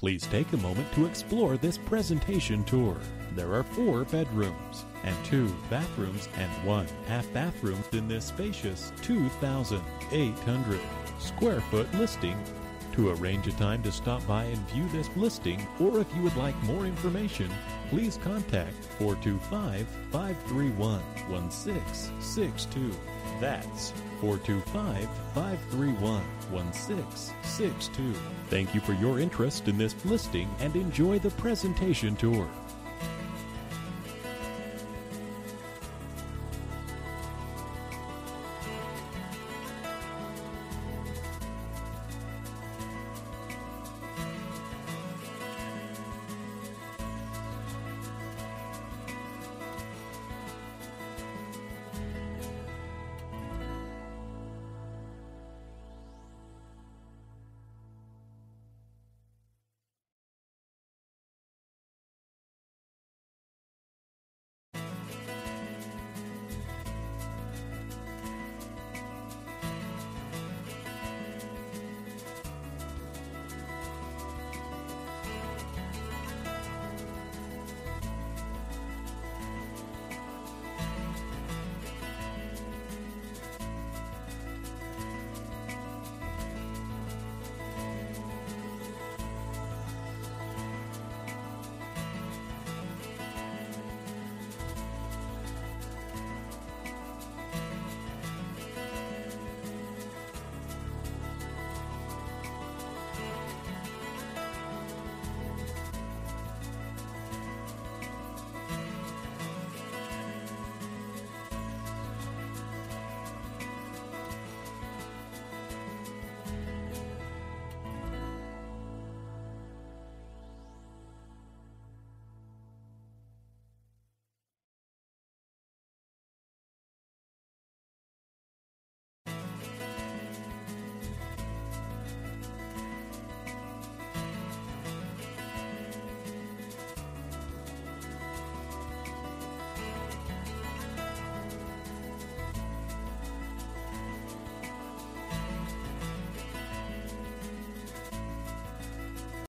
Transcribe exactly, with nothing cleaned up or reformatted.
Please take a moment to explore this presentation tour. There are four bedrooms and two bathrooms and one half bathroom in this spacious two thousand eight hundred square foot listing. To arrange a time to stop by and view this listing, or if you would like more information, please contact four two five, five three one, one six six two. That's four two five, five three one, one six six two. Thank you for your interest in this listing and enjoy the presentation tour.